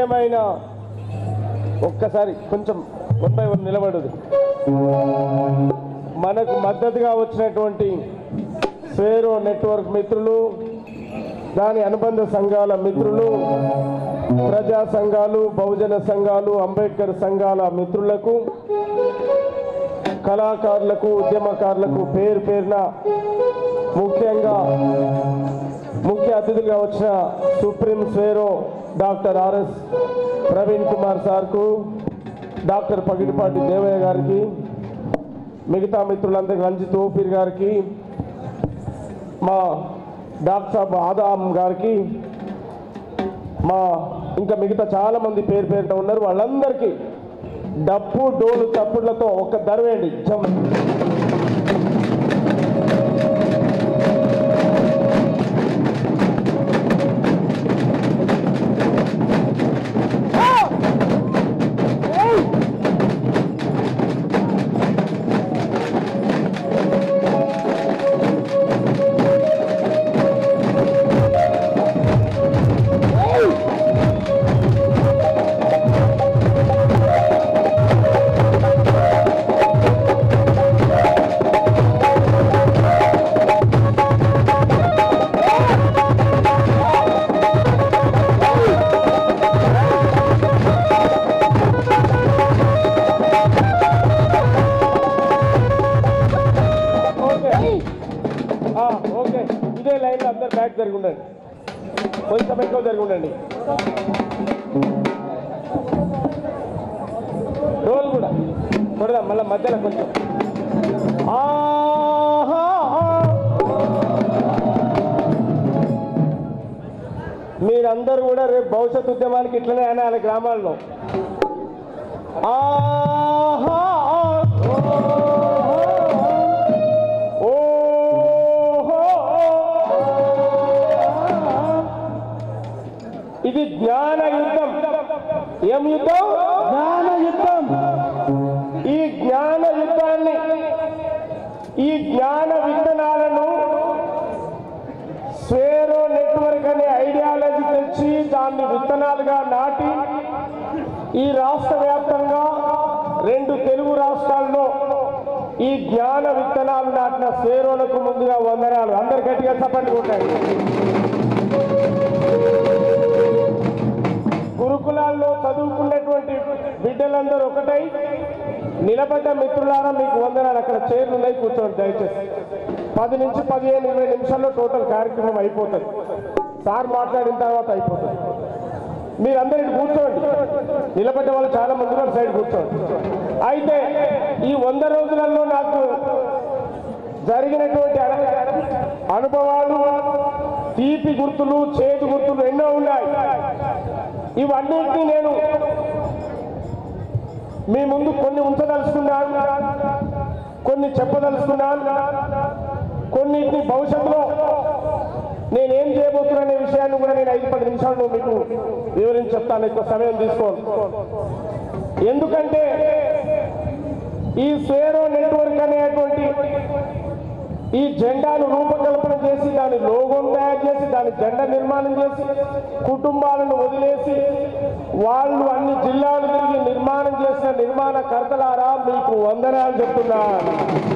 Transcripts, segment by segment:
ప్రియమైన ఒక్కసారి కొంచెం 1 by 1 నిలబడదు. మనకు మద్దతుగా వచ్చినటువంటి స్వేరో నెట్వర్క్ మిత్రులు, దాని అనుబంధ సంఘాల మిత్రులు, ప్రజా సంఘాలు, బహుజన సంఘాలు, అంబేద్కర్ సంఘాల మిత్రులకు, కళాకారులకు, ఉద్యమకారులకు పేరు పేరున, ముఖ్యంగా ముఖ్య అతిథులుగా వచ్చిన supreme Swaero doctor RS Praveen Kumar సార్కు, డాక్టర్ పగిడిపాటి దేవయ్య గారికి, మిగతా మిత్రులందరికీ, రంజిత్ ఓపీర్ గారికి, మా డాక్టర్ సాబ్ ఆదాం గారికి, మా ఇంకా మిగతా చాలామంది పేరు పేరుతో ఉన్నారు. వాళ్ళందరికీ డప్పు డోలు చప్పుళ్లతో ఒక్క దర్వేండి. ఓకే, ఇదే లైన్లో అందరు బ్యాక్ జరిగి ఉండండి, కొంచెం ఎక్కువ జరిగి ఉండండి. రోల్ కూడా కొడదాం మళ్ళీ మధ్యలో కొంచెం. మీరందరూ కూడా రేపు భవిష్యత్ ఉద్యమానికి ఇట్లనే అనాలి గ్రామాల్లో. ఇది జ్ఞాన యుద్ధం. ఏం యుద్ధం? జ్ఞాన యుద్ధం. ఈ జ్ఞాన యుద్ధాన్ని, ఈ జ్ఞాన విత్తనాలను స్వేరో నెట్వర్క్ అనే ఐడియాలజీ తెచ్చి దాన్ని విత్తనాలుగా నాటి ఈ రాష్ట్ర వ్యాప్తంగా 2 తెలుగు రాష్ట్రాల్లో ఈ జ్ఞాన విత్తనాలు నాటిన స్వేరోలకు ముందుగా వందనాలు. అందరు గట్టిగా చప్పట్లు కొట్టారు. గురుకులాల్లో చదువుకున్నటువంటి బిడ్డలందరూ ఒకటై నిలబడ్డ మిత్రులారా మీకు వందనాలు. అక్కడ చైర్లు ఉన్నాయి, కూర్చోండి దయచేసి. 10 నుంచి 15, 20 నిమిషాల్లో టోటల్ కార్యక్రమం అయిపోతుంది. సార్ మాట్లాడిన తర్వాత అయిపోతుంది. మీరందరూ ఇటు కూర్చోండి. నిలబడ్డ వాళ్ళు చాలా మంది కూడా సైడ్ కూర్చోండి. అయితే ఈ 100 రోజులలో నాకు జరిగినటువంటి అనుభవాలు, తీపి గుర్తులు, చేదు గుర్తులు ఎన్నో ఉన్నాయి. ఇవన్నింటినీ నేను మీ ముందు కొన్ని ఉంచదలుచుకున్నాను, కొన్ని చెప్పదలుచుకున్నాను. కొన్నింటిని భవిష్యత్తులో నేనేం చేయబోతున్నా విషయాన్ని కూడా నేను 5-10 నిమిషాల్లో మీకు వివరించి చెప్తాను. ఎక్కువ సమయం తీసుకోను. ఎందుకంటే ఈ స్వేరో నెట్వర్క్ అనేటువంటి ఈ జెండాను రూపకల్పన చేసి, దాని లోగోను తయారు చేసి, దాని జెండా నిర్మాణం చేసి, కుటుంబాలను వదిలేసి వాళ్ళు అన్ని జిల్లాలు తిరిగి నిర్మాణం చేసిన నిర్మాణకర్తలారా మీకు వందనాలు చెప్తున్నాను.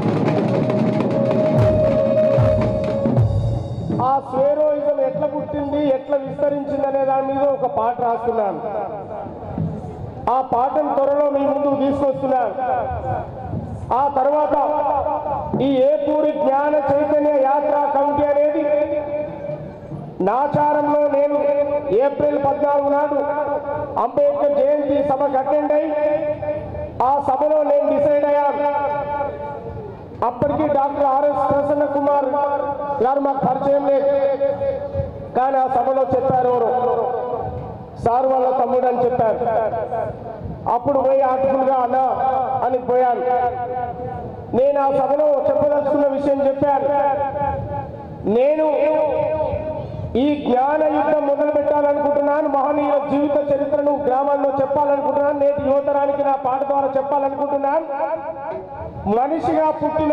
ఆ స్వేరోయిజం ఎట్లా పుట్టింది, ఎట్లా విస్తరించింది అనే దాని మీద ఒక పాట రాస్తున్నాను. ఆ పాటను త్వరలో మీ ముందుకు తీసుకొస్తున్నాను. ఆ తర్వాత ఈ ఏపూరి జ్ఞాన చైతన్య యాత్ర కమిటీ అనేది నాచారంలో నేను ఏప్రిల్ 14 నాడు అంబేద్కర్ జయంతి సభకు అటెండ్ అయి ఆ సభలో నేను డిసైడ్ అయ్యాను. అప్పటికి డాక్టర్ ఆర్ఎస్ ప్రసన్న కుమార్ గారు మాకు పరిచయం లేదు, కానీ ఆ సభలో చెప్పారు ఎవరు, సార్ వాళ్ళ తమ్ముడు అని చెప్పారు. అప్పుడు పోయి ఆర్టిఫుల్గా అన్నా అని పోయాను. నేను ఆ సభలో చెప్పదలుచుకున్న విషయం చెప్పాను. నేను ఈ జ్ఞాన యుద్ధం మొదలు పెట్టాలనుకుంటున్నాను. మహనీయుల జీవిత చరిత్రను గ్రామాల్లో చెప్పాలనుకుంటున్నాను. నేటి యువతరానికి నా పాట ద్వారా చెప్పాలనుకుంటున్నాను. మనిషిగా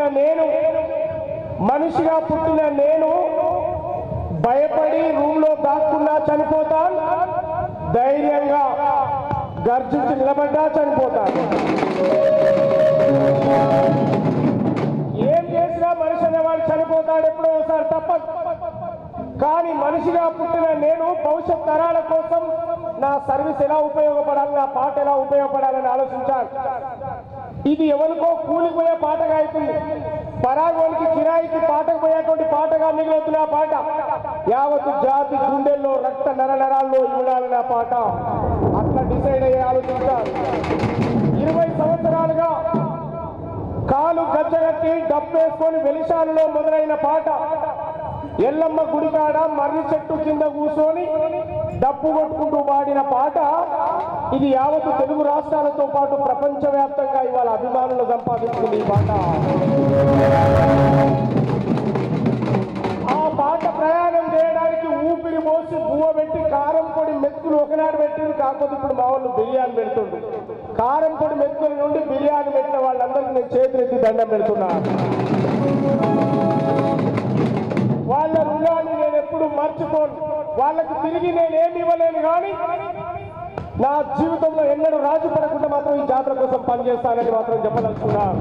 పుట్టిన నేను భయపడి రూమ్లో దాక్కున్నా చనిపోతాను, ధైర్యంగా గర్జించి నిలబడ్డా చనిపోతారు. ఏం చేసినా మనిషి అనేవాడు చనిపోతాడు ఎప్పుడో ఒకసారి తప్పదు. కానీ మనిషిగా పుట్టిన నేను భవిష్యత్ తరాల కోసం నా సర్వీస్ ఎలా ఉపయోగపడాలి, నా పాట ఎలా ఉపయోగపడాలని ఆలోచించాను. ఇది ఎవరికో కూలిపోయే పాటగా అవుతుంది, పరాగోనికి కిరాయికి పాటకు పోయేటువంటి పాటగా మిగులుతున్న పాట యావత్తు జాతి గుండెల్లో రక్త నరాల్లో ఇవ్వాలన్న పాట. అట్లా డిసైడ్ అయ్యే ఆలోచించాను. 20 సంవత్సరాలుగా కాలు గజ్జగట్టి డబ్బేసుకొని వెలిశాలలో మొదలైన పాట ఎల్లమ్మ గుడికాడ మర్రి చెట్టు కింద కూర్చొని డప్పు కొట్టుకుంటూ పాడిన పాట ఇది యావత్తు తెలుగు రాష్ట్రాలతో పాటు ప్రపంచవ్యాప్తంగా ఇవాళ అభిమానులు సంపాదించుకుంది ఈ పాట. ఆ పాట ప్రయాణం చేయడానికి ఊపిరి పోసి బువ్వ పెట్టి కారం పొడి మెతుకులు ఒకనాడు పెట్టింది. కాకపోతే ఇప్పుడు మా వాళ్ళు బిర్యానీ పెడుతుండ్రు. కారం పొడి మెతుకుల నుండి బిర్యానీ పెట్టిన వాళ్ళందరికీ నేను చేతులెత్తి దండం పెడుతున్నాను. వాళ్ళ రుణాన్ని నేను ఎప్పుడు మర్చిపోను. వాళ్ళకి తిరిగి నేనేమి ఇవ్వలేను, కానీ నా జీవితంలో ఎన్నడూ రాజు పడకుండా మాత్రం ఈ జాతర కోసం పనిచేస్తానని మాత్రం చెప్పదలుచుకున్నాను.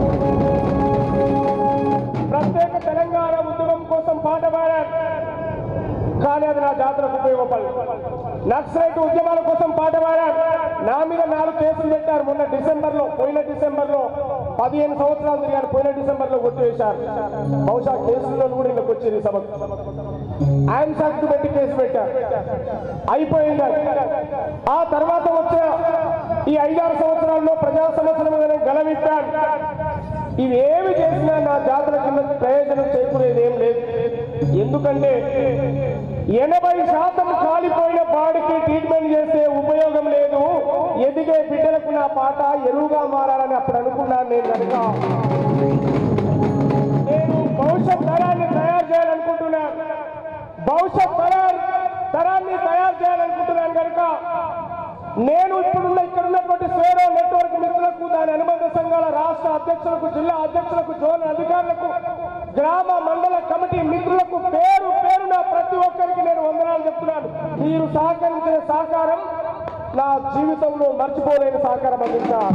ప్రత్యేక తెలంగాణ ఉద్యమం కోసం పాట పాడాను, కానీ అది నా జాతరకు ఉపయోగపడదు. నక్సలైట్ ఉద్యమాల కోసం పాట పాడాను, నా మీద 4 కేసులు పెట్టారు. మొన్న డిసెంబర్లో, పోయిన డిసెంబర్లో 15 సంవత్సరాలు తిరిగాను. పోయిన డిసెంబర్లో కొట్టివేశారు. బహుశా కేసుల్లో కూడా ఇళ్ళకి వచ్చింది సభకు. యాన్సాక్ట్ పెట్టి కేసు పెట్టారు, అయిపోయింది. ఆ తర్వాత వచ్చే ఈ 5-6 సంవత్సరాల్లో ప్రజా సమస్యల మీద గలవిప్పాను. ఇవేమి చేసినా నా జాతర కింద ప్రయోజనం చేకూరేది ఏం లేదు. ఎందుకంటే 80% కాలిపోయిన బాడీకి ట్రీట్మెంట్ చేసే ఉపయోగం లేదు. ఎదిగే బిడ్డలకు నా పాట ఎరువుగా మారాలని అప్పుడు అనుకున్నాను. నేను కనుక నేను భవిష్యత్ తరాన్ని తయారు చేయాలనుకుంటున్నాను. భవిష్యత్ తరాన్ని తయారు చేయాలనుకుంటున్నాను కనుక నేను ఇక్కడున్నటువంటి స్వేరో నెట్వర్క్ మిత్రులకు, దాని అనుబంధ సంఘాల రాష్ట్ర అధ్యక్షులకు, జిల్లా అధ్యక్షులకు, జోన్ అధికారులకు, గ్రామ మండల కమిటీ మిత్రులకు పేరు పేరున ప్రతి ఒక్కరికి నేను వందనాలు చెప్తున్నాను. మీరు సహకరించిన సహకారం నా జీవితంలో మర్చిపోలేని సహకారం అందించారు.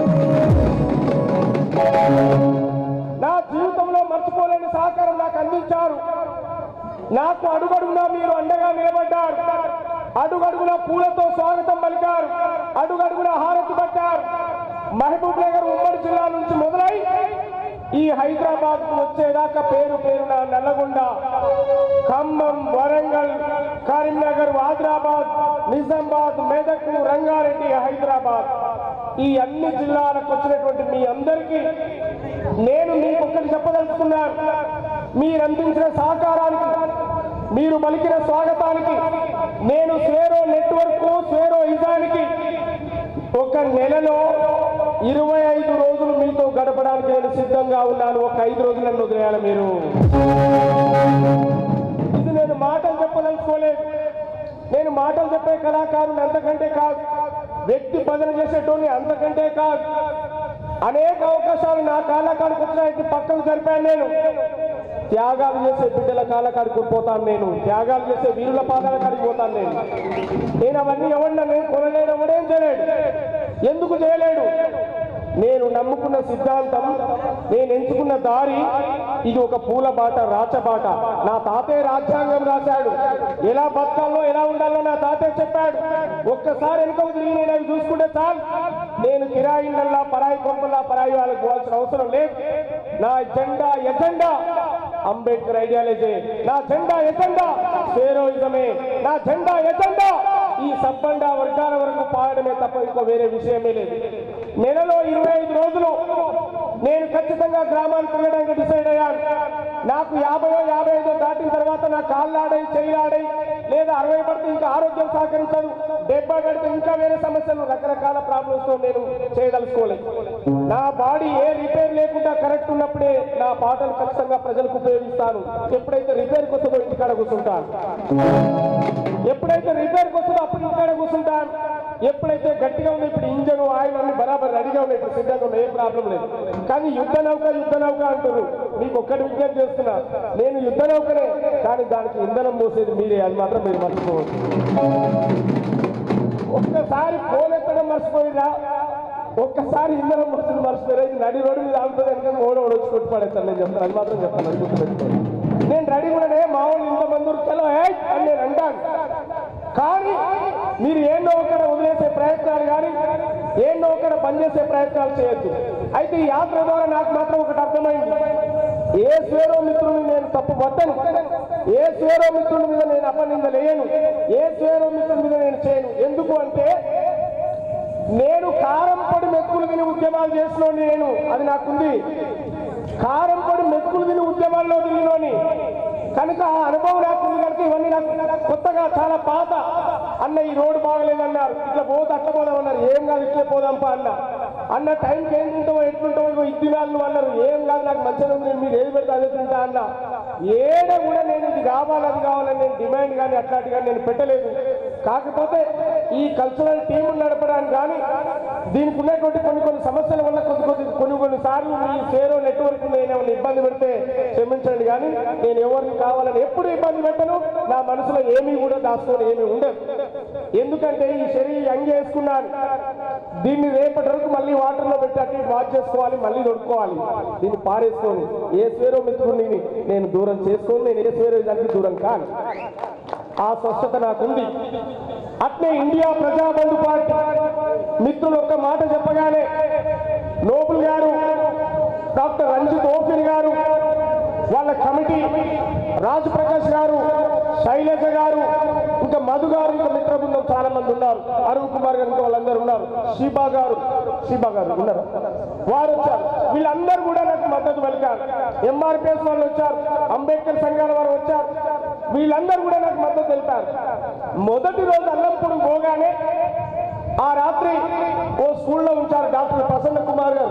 నా జీవితంలో మర్చిపోలేని సహకారం నాకు అందించారు. నాకు అడుగడుగునా మీరు అండగా నిలబడ్డారు. అడుగడుగున పూలతో స్వాగతం పలికారు. అడుగడుగున హారతి పట్టారు. మహబూబ్ నగర్ ఉమ్మడి జిల్లా నుంచి మొదలై ఈ హైదరాబాద్ కు వచ్చేదాకా పేరు పేరున నల్లగొండ, ఖమ్మం, వరంగల్, కరీంనగర్, ఆదిలాబాద్, నిజామాబాద్, మెదక్, రంగారెడ్డి, హైదరాబాద్, ఈ అన్ని జిల్లాలకు వచ్చినటువంటి మీ అందరికీ నేను మీకు ఒక్కటి చెప్పదలుచుకున్నాను. మీరు అందించిన సహకారానికి, మీరు పలికిన స్వాగతానికి, నేను స్వేరో నెట్వర్క్, స్వేరో ఇజానికి ఒక నెలలో 25 రోజులు మీతో గడపడానికి నేను సిద్ధంగా ఉన్నాను. ఒక 5 రోజులు నన్ను వదిలేయాలి మీరు. ఇది నేను మాటలు చెప్పదలుచుకోలేదు. నేను మాటలు చెప్పే కళాకారుని అంతకంటే కాదు, వ్యక్తి బదన చేసేటోని అంతకంటే కాదు. అనేక అవకాశాలు నా కాళ్ళకాడికి వచ్చినాయి, పక్కకు జరిపాను. నేను త్యాగాలు చేసే బిడ్డల కాళ్ళకాడికి పోతాను. నేను త్యాగాలు చేసే వీరుల పాదాల కాడికి పోతాను. నేను అవన్నీ ఎవరిన నేను కొనలేడు, ఎవడేం చేయలేడు. ఎందుకు చేయలేడు? నేను నమ్ముకున్న సిద్ధాంతం, నేను ఎంచుకున్న దారి ఇది ఒక పూల బాట, రాచబాట. నా తాతే రాజ్యాంగం రాశాడు. ఎలా బతకాలో, ఎలా ఉండాలో నా తాతే చెప్పాడు. ఒక్కసారి వెనుకకు తిరిగి నేను అవి చూసుకుంటే చాలు. నేను కిరాయిళ్ళల్లా, పరాయి కొంపల్లా, పరాయి వాళ్ళకి పోవాల్సిన అవసరం లేదు. నా జెండా ఎజెండా అంబేద్కర్ ఐడియాలజీ. నా జెండా ఎజెండా స్వేరోయిజమే. నా జెండా ఎజెండా ఈ సబ్బండా వర్గాల వరకు పాడడమే తప్ప ఇంకో వేరే విషయమే లేదు. నెలలో 25 రోజులు నేను ఖచ్చితంగా గ్రామానికి తిరగడానికి డిసైడ్ అయ్యాను. నాకు 50-55 దాటిన తర్వాత నా కాళ్ళు ఆడాయి, చెయ్యి ఆడాయి, లేదా 60 పడితే ఇంకా ఆరోగ్యం సహకరించదు, 70 పడితే ఇంకా వేరే సమస్యలు, రకరకాల ప్రాబ్లమ్స్ తో నేను చేయదలుచుకోలేదు. నా బాడీ ఏ రిపేర్ లేకుండా కరెక్ట్ ఉన్నప్పుడే నా పాటలు ఖచ్చితంగా ప్రజలకు ఉపయోగిస్తాను. ఎప్పుడైతే రిపేర్కి వస్తుందో ఇంటికాడ కూర్చుంటాను. ఎప్పుడైతే రిపేర్కి వస్తుందో అప్పుడు ఇంటికాడ కూర్చుంటాను. ఎప్పుడైతే గట్టిగా ఉంది, ఇప్పుడు ఇంజన్ ఆయిల్ అన్ని బరాబర్ రెడీగా ఉన్నాయి, ఇప్పుడు సిద్ధంగా ఉన్నాయి, ఏ ప్రాబ్లం లేదు. కానీ యుద్ధ నౌక అంటారు. మీకు ఒక్కటి విజ్ఞప్తి చేస్తున్నా, నేను యుద్ధ నౌకనే, కానీ దానికి ఇంధనం మోసేది మీరే, అది మాత్రం మీరు మర్చిపోవచ్చు. ఒక్కసారి పోలెత్తడం మర్చిపోయిరా, ఒక్కసారి ఇందరం మనుషులు మర్చిపోయిరా. ఇది నడి రోడ్డు మీద ఆగుతుంది కనుక ఓడోడు వచ్చి కొట్టి పడేస్తాను. నేను చెప్తాను, అది మాత్రం చెప్తాను, అది గుర్తుపెట్టుకోండి. నేను రెడీ కూడా మా వాళ్ళు ఇంతమంది చలో అని నేను అంటాను. కానీ మీరు ఏందో ఒకడ వదిలేసే ప్రయత్నాలు కానీ ఏందో ఒకడ పనిచేసే ప్రయత్నాలు చేయొద్దు. అయితే ఈ యాత్ర ద్వారా నాకు మాత్రం ఒకటి అర్థమైంది. ఏ స్వేరో మిత్రుని నేను తప్పు పట్టను, ఏ స్వేరో మిత్రుని మీద నేను అపనింద లేను, ఏ స్వేరో మిత్రుని మీద నేను చేయను. ఎందుకు అంటే నేను కారం పొడి మెక్కులు తిని ఉద్యమాలు చేసినోని, నేను అది నాకుంది. కారం పొడి మెక్కులు తిని ఉద్యమాల్లో తిరిగినోని కనుక ఆ అనుభవం నాకుంది కనుక ఇవన్నీ నాకు కొత్తగా చాలా పాత. అన్న ఈ రోడ్డు బాగలేదన్నారు, ఇట్లా పోతే అట్లా పోదామన్నారు, ఏం కాదు ఇట్లా పోదాంపా అన్న టైంకి ఏం తింటామో ఎట్లుంటామో ఇద్దినాలు అన్నారు, ఏం కాదు నాకు మంచిగా ఉంది, మీరు ఏది పెడితే అదే తింటా అన్న. ఏడ కూడా నేను ఇది కావాలి అది కావాలని నేను డిమాండ్ కానీ అట్లాంటి కానీ నేను పెట్టలేదు. కాకపోతే ఈ కల్చరల్ టీం నడపడానికి కానీ దీనికి ఉన్నటువంటి కొన్ని సమస్యల వల్ల కొన్ని సార్లు ఈ సేరో నెట్వర్క్ నేను ఏమైనా ఇబ్బంది పెడితే క్షమించండి. కానీ నేను ఎవరిని కావాలని ఎప్పుడు ఇబ్బంది పెట్టను. నా మనసులో ఏమీ కూడా దాచుకొని ఏమీ ఉండదు. ఎందుకంటే ఈ శరీరం యంగ్ చేసుకున్నాను, దీన్ని రేపటి వరకు మళ్ళీ వాటర్లో పెట్టి అట్టి వాష్ చేసుకోవాలి, మళ్ళీ దొరుకుకోవాలి. దీన్ని పారేసుకొని ఏ స్వేరో మిత్రుడిని నేను దూరం చేసుకోను, నేను ఏ స్వేరో దానికి దూరం కాను. ఆ స్వచ్ఛత నాకుంది. అట్లే ఇండియా ప్రజాబంధు పార్టీ మిత్రులు ఒక్క మాట చెప్పగానే నోబుల్ గారు, డాక్టర్ రంజిత్ ఓఫిన్ గారు, వాళ్ళ కమిటీ, రాజు ప్రకాష్ గారు, శైలజ గారు, ఇంకా మధు గారు, ఇంకా మిత్ర బృందం చాలా మంది ఉన్నారు, అరుణ్ కుమార్ గారు, ఇంకా వాళ్ళందరూ ఉన్నారు, షీబా గారు ఉన్నారు, వారు వచ్చారు. వీళ్ళందరూ కూడా నాకు మద్దతు పలికారు. ఎంఆర్పిఎస్ వాళ్ళు వచ్చారు, అంబేద్కర్ సంఘాల వారు వచ్చారు, వీళ్ళందరూ కూడా నాకు మద్దతు తెలిపారు. మొదటి రోజు అల్లంపూడి పోగానే ఆ రాత్రి ఓ స్కూల్లో ఉంచారు. డాక్టర్ ప్రసన్న కుమార్ గారు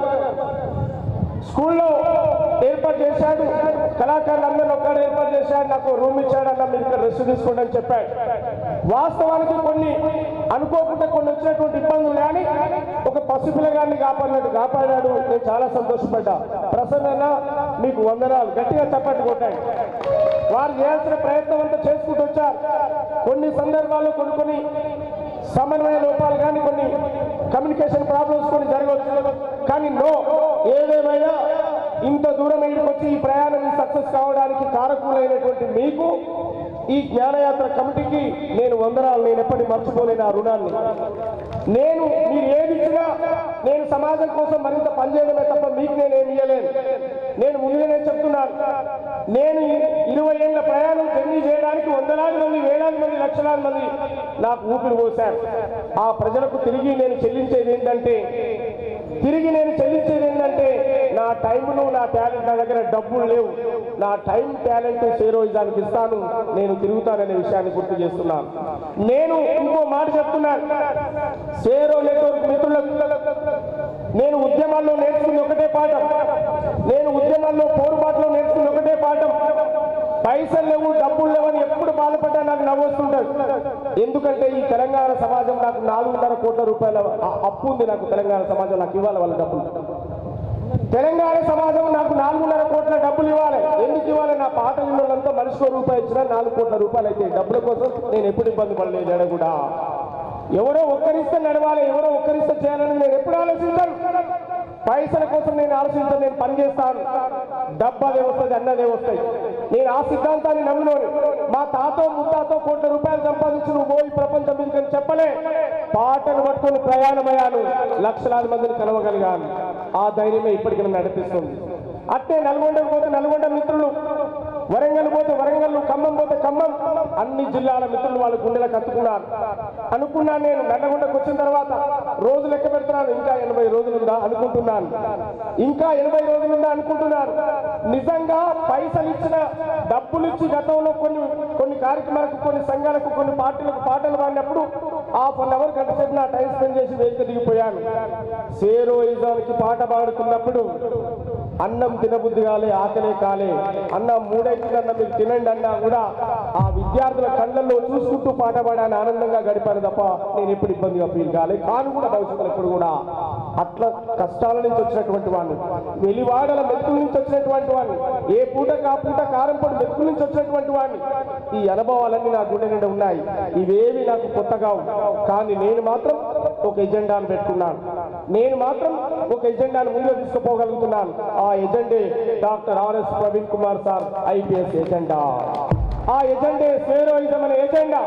స్కూల్లో ఏర్పాటు చేశాడు, కళాకారులందరూ ఒక్కడే ఏర్పాటు చేశాడు, నాకు రూమ్ ఇచ్చాడు, అన్న మీరు ఇక్కడ రెస్ట్ తీసుకోండి అని చెప్పాడు. వాస్తవానికి కొన్ని అనుకోకుండా కొన్ని వచ్చినటువంటి ఇబ్బందులు కానీ ఒక పసిపిల్లగాన్ని కాపాడాడు. నేను చాలా సంతోషపడ్డా. ప్రసన్న మీకు వందనాలు, గట్టిగా చప్పట్లు కొట్టాడు. వారు చేయాల్సిన ప్రయత్నం అంతా చేసుకుంటూ వచ్చారు. కొన్ని సందర్భాల్లో కొన్ని సమన్వయ లోపాలు కానీ కొన్ని కమ్యూనికేషన్ ప్రాబ్లమ్స్ కొన్ని జరగవచ్చు. కానీ ఏదేమైనా ఇంత దూరం వచ్చి ఈ ప్రయాణం సక్సెస్ కావడానికి కారకులైనటువంటి మీకు, ఈ జ్ఞానయాత్ర కమిటీకి నేను వందనాలు. నేను ఎప్పటికీ మర్చిపోలేను ఆ రుణాన్ని. మీరు ఏది ఇచ్చినా నేను సమాజం కోసం మరింత పనిచేయడమే తప్ప మీకు నేనేమి ఇయ్యలేను. నేను ముందుగానే చెప్తున్నాను, నేను 20 ఏళ్ల ప్రయాణం జర్నీ చేయడానికి వందలాది మంది, వేలాది మంది, లక్షలాది మంది నాకు ఊపిరి పోశారు. ఆ ప్రజలకు తిరిగి నేను చెల్లించేది ఏంటంటే నా టైంను, నా టాలెంట్, నా దగ్గర డబ్బులు లేవు, నా టైం టాలెంట్ సేరోయిజానికి ఇస్తాను, నేను తిరుగుతాననే విషయాన్ని గుర్తు చేస్తున్నాను. నేను ఇంకో మాట చెప్తున్నాను, సేరో నెట్వర్క్ మిత్రులకు నేను ఉద్యమాల్లో నేర్చుకుని ఒకటే పాఠం, నేను ఉద్యమాల్లో పోరుబాటులో నేర్చుకుని ఒకటే పాఠం, పైసలు లేవు డబ్బులు లేవని ఎప్పుడు బాధపడ్డా నాకు నవ్వొస్తుంటారు. ఎందుకంటే ఈ తెలంగాణ సమాజం నాకు 4.5 కోట్ల రూపాయల అప్పు ఉంది. నాకు తెలంగాణ సమాజం నాకు ఇవ్వాలి వాళ్ళ డబ్బులు. తెలంగాణ సమాజం నాకు 4.5 కోట్ల డబ్బులు ఇవ్వాలి. ఎందుకు ఇవ్వాలి? నా పాట విన్నోళ్ళంతా మనిషికో రూపాయి ఇచ్చినా 4 కోట్ల రూపాయలు అయితే డబ్బుల కోసం నేను ఎప్పుడు ఇబ్బంది పడలేదు. కూడా ఎవరో ఒక్కరిస్తే నడవాలి, ఎవరో ఒక్కరిస్తే చేయాలని నేను ఎప్పుడు ఆలోచించాను. పైసల కోసం నేను ఆలోచించాను. నేను పనిచేస్తాను, డబ్బు అదే వస్తుంది, అన్నదే వస్తాయి. నేను ఆ సిద్ధాంతాన్ని నమ్మినోని. మా తాతో ముత్తాతో కోట్ల రూపాయలు సంపాదించి నువ్వు పోయి ప్రపంచం మీదకని చెప్పలే. పాటను పట్టుకొని ప్రయాణమయ్యాను, లక్షలాది మందిని కలవగలిగాను. ఆ ధైర్యమే ఇప్పటికీ నన్ను నడిపిస్తుంది. అట్టే నల్గొండకు పోతే నల్గొండ మిత్రులు, వరంగల్ పోతే వరంగల్, ఖమ్మం పోతే ఖమ్మం, అన్ని జిల్లాల మిత్రులు వాళ్ళ గుండెలకు అత్తుకున్నారు. అనుకున్నాను నేను నల్లగొండకు వచ్చిన తర్వాత రోజు లెక్క పెడుతున్నాను, ఇంకా 80 రోజులుందా అనుకుంటున్నాను, ఇంకా 80 రోజులుందా అనుకుంటున్నాను. నిజంగా పైసలు ఇచ్చిన డబ్బులు ఇచ్చి గతంలో కొన్ని కార్యక్రమాలకు, కొన్ని సంఘాలకు, కొన్ని పార్టీలకు పాటలు పాడినప్పుడు ½ గంట గంట సేపు నా టైం స్పెండ్ చేసి వెహికల్ దిగిపోయాను. సేరోయిజానికి పాట పాడుతున్నప్పుడు అన్నం తినబుద్ధి కాలే, ఆకలే కాలే, అన్నం 3 అన్న మీరు తినండి అన్నా కూడా ఆ విద్యార్థుల కళ్ళల్లో చూసుకుంటూ పాట పాడాలని ఆనందంగా గడిపాను తప్ప నేను ఎప్పుడు ఇబ్బందిగా ఫీల్ కాలే, కాను కూడా భవిష్యత్తులో ఎప్పుడు కూడా అట్లా కష్టాల నుంచి వచ్చినటువంటి వాడిని, వెలివాడల మెతుకుల నుంచి వచ్చినటువంటి వాడిని, ఏ పూట పూట కారం పొడి మెతుకుల నుంచి వచ్చినటువంటి వాడిని. ఈ అనుభవాలన్నీ నా గుండె నిండా ఉన్నాయి. ఇవేవి నాకు కొత్తగా, కానీ నేను మాత్రం ఒక ఎజెండాను పెట్టుకున్నాను. నేను మాత్రం ఒక ఎజెండాను ముందుకు తీసుకుపోగలుగుతున్నాను. ఆ ఎజెండే doctor RS Praveen Kumar sir IPS agenda. ఆ ఎజెండే స్వేరోయిజం అనే ఎజెండా.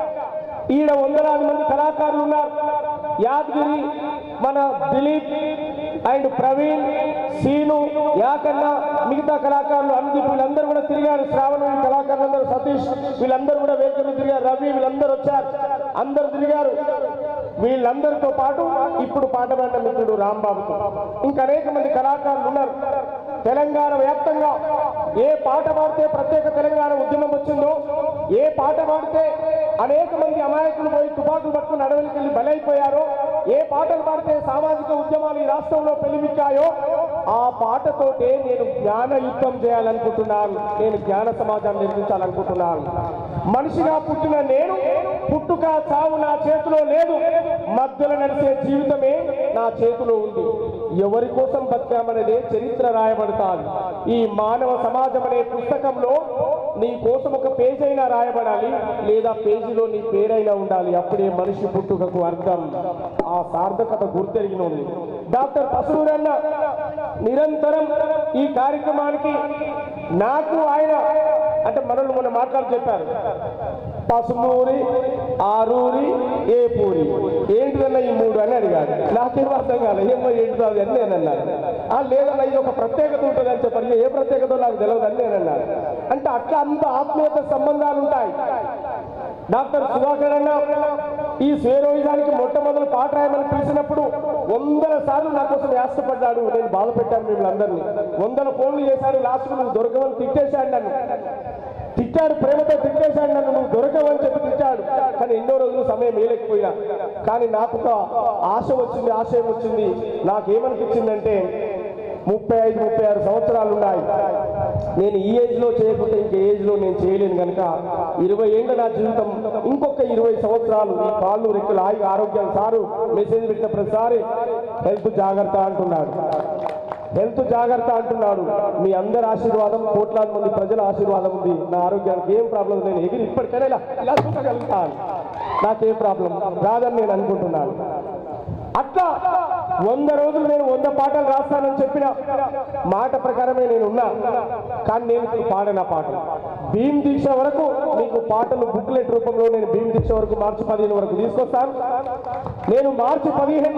ఈడ వందలాది మంది కళాకారులు ఉన్నారు. యాదగిరి, మన దిలీప్ అండ్ ప్రవీణ్, సీను, యాకన్న, మిగతా కళాకారులు అనుదీప్ వీళ్ళందరూ కూడా తిరిగారు. శ్రావణ కళాకారులందరూ, సతీష్ వీళ్ళందరూ కూడా వేదిక తిరిగారు. రవి వీళ్ళందరూ వచ్చారు, అందరూ తిరిగారు. వీళ్ళందరితో పాటు ఇప్పుడు పాట పాడిన మిత్రుడు రాంబాబుతో ఇంకా అనేక మంది కళాకారులు ఉన్నారు. తెలంగాణ వ్యాప్తంగా ఏ పాట పాడితే ప్రత్యేక తెలంగాణ ఉద్యమం వచ్చిందో, ఏ పాట పాడితే అనేక మంది అమాయకులు పోయి తుపాకులు పట్టుకుని అడవులకి వెళ్ళి బలైపోయారో, ఏ పాటలు పాడితే సామాజిక ఉద్యమాలు ఈ రాష్ట్రంలో పెళ్లిమిక్కాయో, ఆ పాటతోటే నేను జ్ఞాన యుద్ధం చేయాలనుకుంటున్నాను. నేను జ్ఞాన సమాజాన్ని నిర్మించాలనుకుంటున్నాను. మనిషిగా పుట్టిన నేను, పుట్టుక చావు నా చేతిలో లేదు, మధ్యలో నడిచే జీవితమే నా చేతిలో ఉంది. ఎవరి కోసం బతికామనేదే చరిత్ర రాయబడతాది. ఈ మానవ సమాజం అనే పుస్తకంలో నీ కోసం ఒక పేజీ అయినా రాయబడాలి, లేదా పేజీలో నీ పేరైనా ఉండాలి. అప్పుడే మనిషి పుట్టుకకు అర్థం, ఆ సార్థకత గుర్తెరిగిన ఉంది. డాక్టర్ పసురన్న నిరంతరం ఈ కార్యక్రమానికి నాకు ఆయన అంటే మనల్ని మొన్న మాట్లాడి చెప్పారు. పసుమూరి, ఆరూరి, ఏ పూరి ఏంటిదన్నా ఈ మూడు అని అడిగాడు. నాకేం అర్థం కాలేదు. ఏమో ఏంటిదో అది అని నేను అన్నాను. లేదన్నా ఇది ఒక ప్రత్యేకత ఉంటుంది అని చెప్పండి. ఏ ప్రత్యేకత నాకు తెలియదు అని నేను అన్నాను. అంటే అట్లా అంత ఆత్మీయత సంబంధాలు ఉంటాయి. డాక్టర్ సుధాకర్ అన్న ఈ స్వేరోయిజానికి మొట్టమొదటి పాట రాయమని పిలిచినప్పుడు 100 సార్లు నా కోసం యాష్టపడ్డాడు. నేను బాధ పెట్టాను మిమ్మల్ని అందరినీ. 100 ఫోన్లు చేశాడు. లాస్ట్కు నువ్వు దొరకవని తిట్టేశాడు నన్ను. తిట్టాడు, ప్రేమతో తిట్టేశాడు నన్ను. నువ్వు దొరకవని చెప్పి తిట్టాడు. కానీ ఎన్నో రోజులు సమయం వేయలేకపోయినా. కానీ నాకు ఒక ఆశ వచ్చింది, ఆశయం వచ్చింది. నాకేమనిపించిందంటే 35-36 సంవత్సరాలు ఉన్నాయి. నేను ఈ ఏజ్లో చేయకపోతే ఇంకే ఏజ్లో నేను చేయలేను కనుక 20 ఏళ్ళ నా జీవితం, ఇంకొక 20 సంవత్సరాలు ఈ కాళ్ళు రెక్కలు ఆగి ఆరోగ్యం. సారు మెసేజ్ పెట్టిన ప్రతిసారి హెల్త్ జాగ్రత్త అంటున్నాడు, హెల్త్ జాగ్రత్త అంటున్నాడు. మీ అందరి ఆశీర్వాదం, కోట్లాది మంది ప్రజల ఆశీర్వాదం ఉంది. నా ఆరోగ్యానికి ఏం ప్రాబ్లం, నేను ఎగిరి ఇప్పటికైనా ఇలా చూడగలుగుతాను. నాకేం ప్రాబ్లం రాదని నేను అనుకుంటున్నాను. అట్లా 100 రోజులు నేను 100 పాటలు రాస్తానని చెప్పిన మాట ప్రకారమే నేను ఉన్నా. కానీ నేను పాడిన పాటలు భీమ్ దీక్ష వరకు మీకు పాటలు బుక్లెట్ రూపంలో నేను భీమ్ దీక్ష వరకు మార్చి 15 వరకు తీసుకొస్తాను. నేను మార్చి 15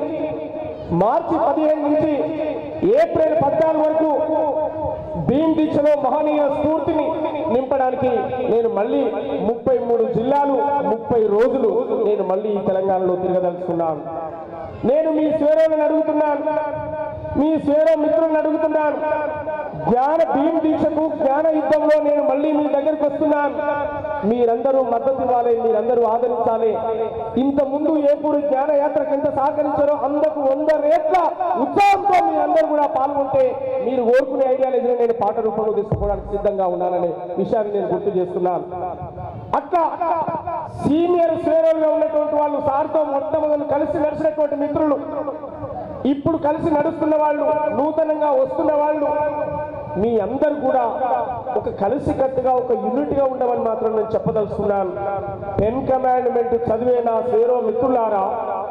నుంచి ఏప్రిల్ 14 వరకు భీమ్ దీక్షలో మహనీయ స్ఫూర్తిని నింపడానికి నేను మళ్ళీ 33 జిల్లాలు 30 రోజులు నేను మళ్ళీ ఈ తెలంగాణలో తిరగదలుచుకున్నాను. నేను మీ స్వేరోలను అడుగుతున్నాను, మీ స్వేరో మిత్రులను అడుగుతున్నాను. భీమ్ దీక్షకు జ్ఞాన యుద్ధంలో నేను మళ్ళీ మీ దగ్గరికి వస్తున్నాను. మీరందరూ మద్దతు ఇవ్వాలి, మీరందరూ ఆదరించాలి. ఇంత ముందు ఏపూరు జ్ఞానయాత్రకు ఎంత సహకరించారో అందుకు 100 రేట్ల ఉత్సాహంతో మీరందరూ కూడా పాల్గొంటే మీరు కోరుకునే ఐడియాలజీని నేను పాట రూపంలో తీసుకోవడానికి సిద్ధంగా ఉన్నాననే విషయాన్ని నేను గుర్తు చేస్తున్నాను. అట్లా సీనియర్ స్వేరోలుగా ఉన్నటువంటి వాళ్ళు, సార్తో మొట్టమొదటి కలిసి నడిచినటువంటి మిత్రులు, ఇప్పుడు కలిసి నడుస్తున్న వాళ్ళు, నూతనంగా వస్తున్న వాళ్ళు, మీ అందరు కూడా ఒక కలిసికట్టుగా ఒక యూనిట్గా ఉండమని మాత్రం నేను చెప్పదలుచుకున్నాను. 10 కమాండ్మెంట్ చదివే నా స్వేరో మిత్రులారా,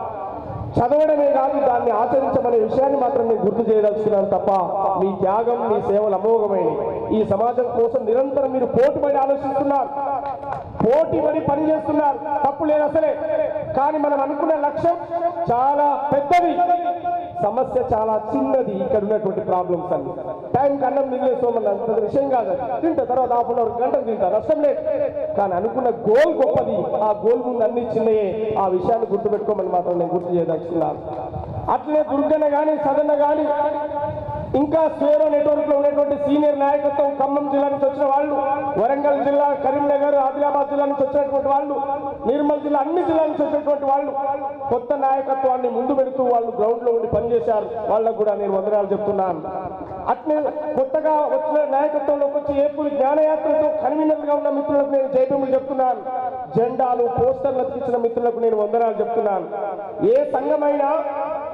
చదవడమే కాదు దాన్ని ఆచరించమనే విషయాన్ని మాత్రం నేను గుర్తు చేయదలుచుకున్నాను తప్ప మీ త్యాగం, మీ సేవలు అమోఘమైనవి. ఈ సమాజం కోసం నిరంతరం మీరు పోటీపడి ఆలోచిస్తున్నారు, పోటీపడి పనిచేస్తున్నారు. తప్పు లేదు అసలే. కానీ మనం అనుకున్న లక్ష్యం చాలా పెద్దది, సమస్య చాలా చిన్నది. ఇక్కడ ఉన్నటువంటి ప్రాబ్లమ్స్ అన్ని టైం కన్నం మిగిలేసోమన్న అంత విషయం కాదు. తింటా తర్వాత ½ అవర్ గంటకు తింటా, నష్టం లేదు. కానీ అనుకున్న గోల్ గొప్పది. ఆ గోల్ ముందు అన్ని చిన్నయే. ఆ విషయాన్ని గుర్తుపెట్టుకోమని మాత్రం నేను గుర్తు చేయదలుచుకున్నాను. అట్లనే దుర్గన్న కానీ, సదన్న కానీ, ఇంకా స్వేరో నెట్వర్క్ లో ఉన్నటువంటి సీనియర్ నాయకత్వం, ఖమ్మం జిల్లా నుంచి వచ్చిన వాళ్ళు, వరంగల్ జిల్లా, కరీంనగర్, ఆదిలాబాద్ జిల్లా నుంచి వచ్చినటువంటి వాళ్ళు, నిర్మల్ జిల్లా, అన్ని జిల్లాల నుంచి వచ్చినటువంటి వాళ్ళు కొత్త నాయకత్వాన్ని ముందు పెడుతూ వాళ్ళు గ్రౌండ్ లో ఉండి పనిచేశారు. వాళ్ళకు కూడా నేను వందనాలు చెప్తున్నాను. అట్లే కొత్తగా వచ్చిన నాయకత్వంలోకి వచ్చి ఏపూరు జ్ఞానయాత్రతో కన్వీనర్ గా ఉన్న మిత్రులకు నేను జైబీములు చెప్తున్నాను. జెండాలు, పోస్టర్లు అతికించిన మిత్రులకు నేను వందనాలు చెప్తున్నాను. ఏ సంఘమైనా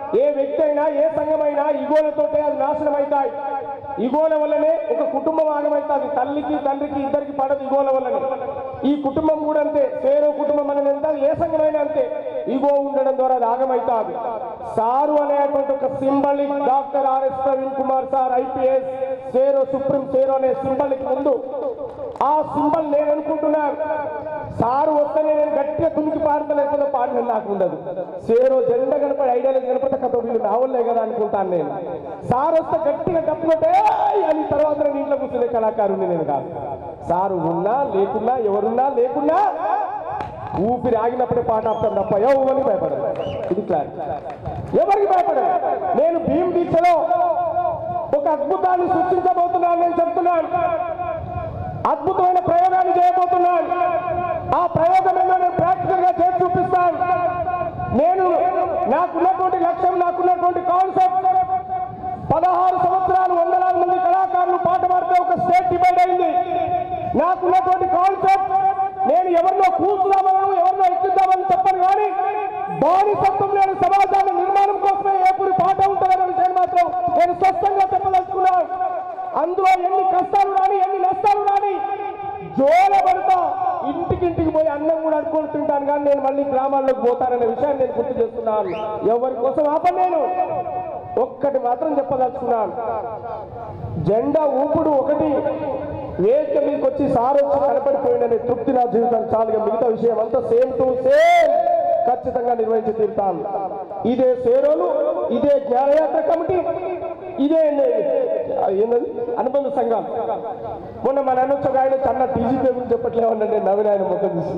ఏ వ్యక్తి అయినా ఏ సంఘమైనా ఇగోలతోటే అది నాశనం అవుతాయి. ఇగోల వల్లనే ఒక కుటుంబం ఆగమవుతుంది. తల్లికి తండ్రికి ఇద్దరికి పడదు ఇగోల వల్లనే. ఈ కుటుంబం కూడా అంతే. సేరో కుటుంబం అనేది ఎంత, ఏ సంఘమైనా అంతే. ఇగో ఉండడం ద్వారా అది ఆగమవుతుంది. సారు అనేటువంటి ఒక symbolic doctor RS Praveen Kumar sir IPS Swaero supreme Swaero అనే సింబలిక్ ముందు ఆ సింబల్ నేను అనుకుంటున్నాను. సారు వస్తే నేను గట్టిగా తునికి పాడతలేకపోతే పాడిన నాకు ఉండదు. సేరో జెండా కనపడి ఐడియాలజీ కనపడితే కథ వీళ్ళు నావల్లే కదా అనుకుంటాను నేను. సారు వస్తే గట్టిగా తప్పుకుంటే అని తర్వాత నేను ఇంట్లో కూర్చునే కళాకారుని నేను కాదు. సారు ఉన్నా లేకున్నా ఎవరున్నా లేకున్నా ఊపిరి ఆగినప్పుడే పాట ఆపుతాను తప్ప ఎవరికి భయపడదు. ఇది క్లారిటీ. ఎవరికి భయపడదు. నేను భీమ్ దీక్షలో ఒక అద్భుతాన్ని సృష్టించబోతున్నాను. నేను చెప్తున్నాను, అద్భుతమైన ప్రయోగాన్ని చేయబోతున్నాను. ఆ ప్రయోగం ఏమో నేను ప్రాక్టికల్ గా చేసి చూపిస్తాను. నేను నాకున్నటువంటి లక్ష్యం, నాకున్నటువంటి కాన్సెప్ట్ 16 సంవత్సరాలు వందలాది మంది కళాకారులు పాట పాడితే ఒక స్టేట్ డివైడ్ అయింది. నాకున్నటువంటి కాన్సెప్ట్ నేను ఎవరినో కూర్చుదామను ఎవరినో ఎక్కిద్దామని చెప్పను, కానీ బానిసత్వం లేని సమాజాన్ని నిర్మాణం కోసమే ఎప్పుడు పాట ఉంటుందనే విషయం మాత్రం నేను స్పష్టంగా చెప్పదలుచుకున్నాను. అందులో ఎన్ని కష్టాలు రాని ఎన్ని నష్టాలు రాని జోల పడతా ఇంటికింటికి పోయి అన్నం కూడా అనుకొని తింటాను, కానీ నేను మళ్ళీ గ్రామాల్లోకి పోతాననే విషయాన్ని నేను గుర్తు చేస్తున్నాను. ఎవరి కోసం ఆపను. నేను ఒక్కటి మాత్రం చెప్పదలుచుకున్నాను. జెండా ఊపుడు ఒకటి, వేదిక మీదకి వచ్చి సార్ వచ్చి కనపడిపోయిందనే తృప్తి నా జీవితానికి చాలుగా. మిగతా విషయం అంతా సేమ్ టు సేమ్ ఖచ్చితంగా నిర్వహించి తీరుతాను. ఇదే సేరోలు, ఇదే జ్ఞానయాత్ర కమిటీ, ఇదే ఏంటది అనుబంధ సంఘం. మొన్న మన అనొచ్చు ఆయన చన్న టీజీపీ గురించి చెప్పట్లేమన్నా నేను నవ్విన ఆయన మొత్తం చూసి.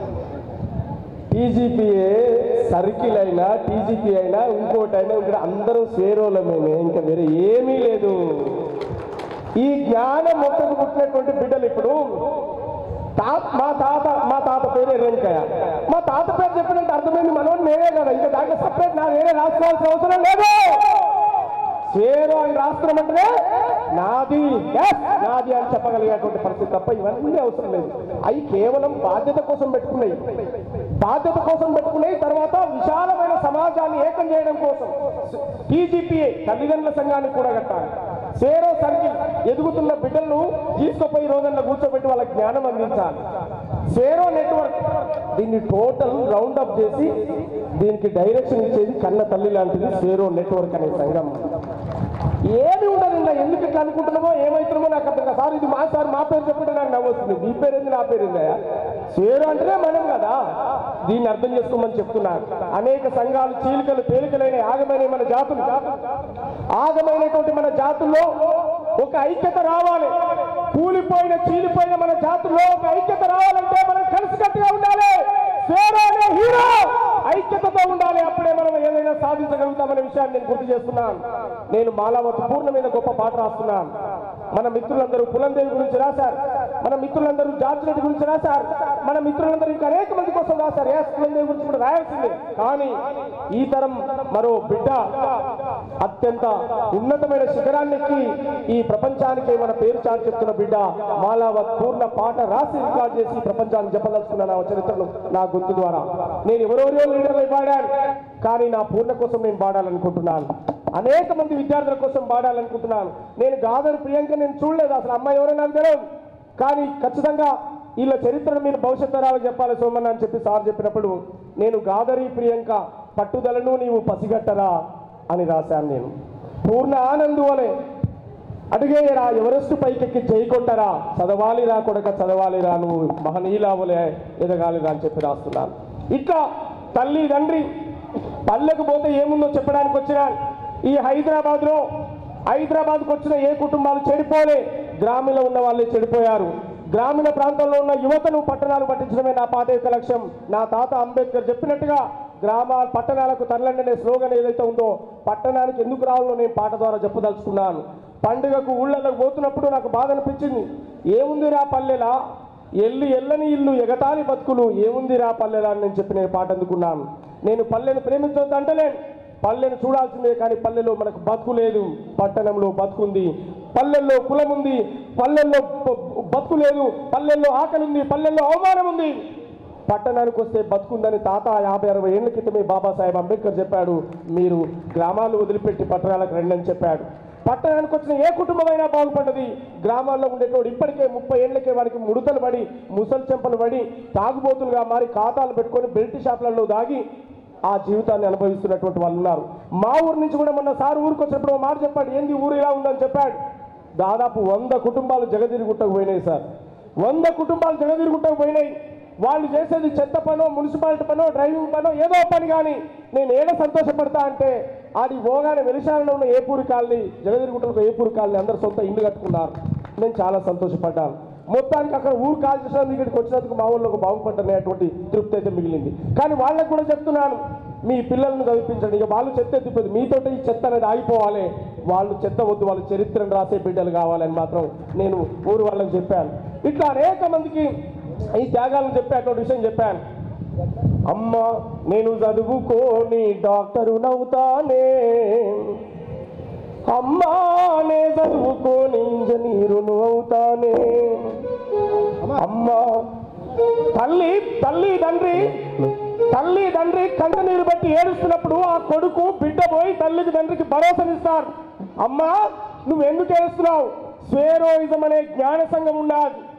టీజీపీఏ సర్కిల్ అయినా టీజీపీ అయినా ఇంకోటి అయినా ఇక్కడ అందరూ సేరోలమేనే, ఇంకా వేరే ఏమీ లేదు. ఈ జ్ఞానం మొత్తం పుట్టినటువంటి బిడ్డలు ఇప్పుడు మా తాత పేరే రేణుకయ్య. మా తాత పేరు చెప్పినట్టు అర్థమైంది మనోడు నేనే కదా, ఇంకా దాంట్లో సపరేట్ నా వేరే రాసుకోవాల్సిన అవసరం లేదు. సేరు అని రాస్తున్నామంటే నాది నాది అని చెప్పగలిగేటువంటి పరిస్థితి తప్ప ఇవన్నీ అవసరం లేదు. అవి కేవలం బాధ్యత కోసం పెట్టుకున్నాయి. బాధ్యత కోసం పెట్టుకున్నాయి. తర్వాత విశాలమైన సమాజాన్ని ఏకం చేయడం కోసం టీజీపీఏ తల్లిదండ్రుల సంఘాన్ని కూడా కట్టాలి. సేరో సర్కిల్ ఎదుగుతున్న బిడ్డలను తీసుకుపోయి రోజుల్లో కూర్చోబెట్టి వాళ్ళకి జ్ఞానం అందించాలి. సేరో నెట్వర్క్ దీన్ని టోటల్ రౌండ్ అప్ చేసి దీనికి డైరెక్షన్ ఇచ్చేది కన్న తల్లి లాంటిది సేరో నెట్వర్క్ అనే సంఘం. ఏమి ఉండదు. ఇలా ఎందుకు ఇట్లా అనుకుంటున్నామో ఏమవుతున్నామో నాకు అర్థం కాదు. సార్ ఇది మా సార్ మా పేరు చెప్పుకుంటే నాకు నవ్వొస్తుంది. మీ పేరేంది నా పేరుందా? సేరు అంటేనే మనం కదా, దీన్ని అర్థం చేసుకోమని చెప్తున్నారు. అనేక సంఘాలు చీలికలు తేలికలైన ఆగమైన మన జాతులు, ఆగమైనటువంటి మన జాతుల్లో ఒక ఐక్యత రావాలి. కూలిపోయిన చీలిపోయిన మన జాతుల్లో ఒక ఐక్యత రావాలంటే మనం కలిసికట్టుగా ఉండాలి. సేరోనే హీరో ఐక్యతతో ఉండాలి. అప్పుడే మనం ఏదైనా సాధించగలుగుతామనే విషయాన్ని నేను గుర్తు చేస్తున్నాను. నేను మాలావతి పూర్ణ మీద గొప్ప పాట రాస్తున్నాను. మన మిత్రులందరూ పులందేవి గురించి రాశారు, మన మిత్రులందరూ జార్జ్ రెడ్డి గురించి రాశారు, మన మిత్రులందరూ ఇంకా అనేక మంది కోసం రాశారు. పులందేవి గురించి కూడా రాయాల్సిందే. కానీ ఈ తరం మరో బిడ్డ అత్యంత ఉన్నతమైన శిఖరానికి ఈ ప్రపంచానికి మన పేరు చాటి చెప్తున్న బిడ్డ మాలావత్ పూర్ణ పాట రాసి రికార్డ్ చేసి ప్రపంచాన్ని చెప్పదలుచుకున్న నా చరిత్రను నా గొంతు ద్వారా. నేను ఎవరెవరో లీడర్లు పాడాను, కానీ నా పూర్ణ కోసం నేను పాడాలనుకుంటున్నాను. అనేక మంది విద్యార్థుల కోసం పాడాలనుకుంటున్నాను. నేను గాదర్ ప్రియాంక నేను చూడలేదు, అసలు అమ్మాయి ఎవరో నాకు తెలియదు. కానీ ఖచ్చితంగా వీళ్ళ చరిత్రను మీరు భవిష్యత్ తరాలకు చెప్పాలి సోమన్న అని చెప్పి సార్ చెప్పినప్పుడు నేను గాదరి ప్రియాంక పట్టుదలను నీవు పసిగట్టరా అని రాశాను. నేను పూర్ణ ఆనందు వలె అడిగేయరా ఎవరెస్ట్ పైకెక్కి చేయకొట్టరా, చదవాలిరా కొడక చదవాలిరా నువ్వు మహనీయులావలే ఎదగాలిరా అని చెప్పి రాస్తున్నాను. ఇట్లా తల్లి తండ్రి పల్లెకు పోతే ఏముందో చెప్పడానికి వచ్చినా ఈ హైదరాబాద్కు వచ్చిన ఏ కుటుంబాలు చెడిపోలే, గ్రామీణ ఉన్న వాళ్ళే చెడిపోయారు. గ్రామీణ ప్రాంతంలో ఉన్న యువతను పట్టణాలు పట్టించడమే నా పాట యొక్క లక్ష్యం. నా తాత అంబేద్కర్ చెప్పినట్టుగా పట్టణాలకు తరలండి స్లోగన్ ఏదైతే ఉందో పట్టణానికి ఎందుకు రావాలో నేను పాట ద్వారా చెప్పదలుచుకున్నాను. పండుగకు ఊళ్ళలోకి పోతున్నప్పుడు నాకు బాధ అనిపించింది. ఏముంది రా పల్లెలా ఎల్లని ఇల్లు ఎగతాళి బతుకులు, ఏముంది రా పల్లెలా అని నేను చెప్పి నేను పాట అందుకున్నాను. నేను పల్లెను ప్రేమించొద్దు అంటలేను, పల్లెను చూడాల్సిందే. కానీ పల్లెలో మనకు బతుకు లేదు, పట్టణంలో బతుకుంది. పల్లెల్లో కులం ఉంది, పల్లెల్లో బతుకు లేదు. పల్లెల్లో ఆకలి ఉంది, పల్లెల్లో అవమానం ఉంది. పట్టణానికి వస్తే బతుకుందని తాత 50-60 ఏళ్ల క్రితమే బాబాసాహెబ్ అంబేద్కర్ చెప్పాడు. మీరు గ్రామాలు వదిలిపెట్టి పట్టణాలకు రండి అని చెప్పాడు. పట్టణానికి వచ్చిన ఏ కుటుంబమైనా బాగుపడ్డది. గ్రామాల్లో ఉండేటోడు ఇప్పటికే 30 ఏళ్లకే వారికి ముడతలు పడి ముసలి చెంపలు పడి తాగుబోతులుగా మారి ఖాతాలు పెట్టుకొని బెల్ట్ షాపులలో దాగి ఆ జీవితాన్ని అనుభవిస్తున్నటువంటి వాళ్ళు ఉన్నారు. మా ఊరు నుంచి కూడా మొన్న సార్ ఊరికి వచ్చినప్పుడు మాట చెప్పాడు, ఏంది ఊరు ఇలా ఉందని చెప్పాడు. దాదాపు 100 కుటుంబాలు జగదిరుగుట్టకు పోయినాయి సార్. 100 కుటుంబాలు జగదిరుగుట్టకు పోయినాయి. వాళ్ళు చేసేది చెత్త పనో, మున్సిపాలిటీ పనో, డ్రైవింగ్ పనో ఏదో పని. కానీ నేను ఏదో సంతోషపడతా అంటే అది పోగానే వెలిశాలలో ఉన్న ఏపూరి కాలనీ, జగదిరుగుట్టలకు ఏపూరి కాలనీ అందరూ సొంత ఇల్లు కట్టుకున్నారు. నేను చాలా సంతోషపడ్డాను. మొత్తానికి అక్కడ ఊరు కాల్ చేసినందుకు ఇక్కడికి వచ్చినందుకు మా ఊళ్ళోకి బాగుపడ్డనేటువంటి తృప్తి అయితే మిగిలింది. కానీ వాళ్ళకు కూడా చెప్తున్నాను, మీ పిల్లలను చదివించండి. ఇక వాళ్ళు చెత్త ఎత్తిపోయింది, మీతో ఈ చెత్త అనేది ఆగిపోవాలి. వాళ్ళు చెత్త వద్దు, వాళ్ళ చరిత్రను రాసే బిడ్డలు కావాలని మాత్రం నేను ఊరు వాళ్ళకి చెప్పాను. ఇట్లా అనేక మందికి ఈ త్యాగాలను చెప్పేటువంటి విషయం చెప్పాను. అమ్మ నేను చదువుకోని డాక్టరు నవ్వుతానే, అమ్మానే చదువుకోని ఇంజనీరును అవుతానే. అమ్మ తల్లి తండ్రి కంట నీరు బట్టి ఏడుస్తున్నప్పుడు ఆ కొడుకు బిడ్డ పోయి తల్లికి తండ్రికి భరోసానిస్తారు. అమ్మా నువ్వు ఎందుకు ఏడుస్తున్నావు? స్వేరోయిజం అనే జ్ఞాన సంఘం ఉన్నది.